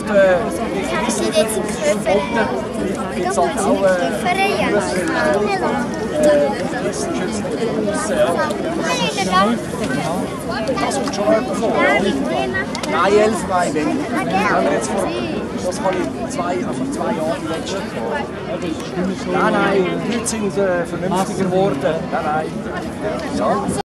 gewisse Verboten gibt es halt auch das kommt schon jemand vor. Nein, 11 Mal weniger. Haben wir jetzt vor 2 Jahren die letzten. Nein, die Leute sind vernünftiger geworden. Nein. Ja.